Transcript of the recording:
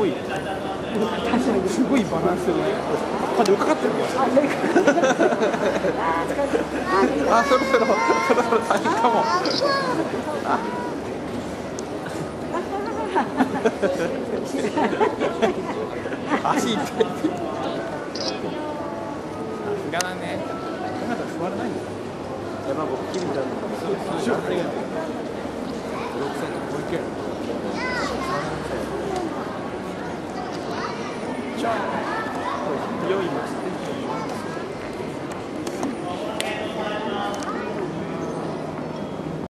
ごいすごいバランスでこれ浮かかってるんですよ。あ、そろそろ大変かも。足痛い。さすがだね。まだ座らないんだ。やばい、僕切りみたいな。6歳の保育園。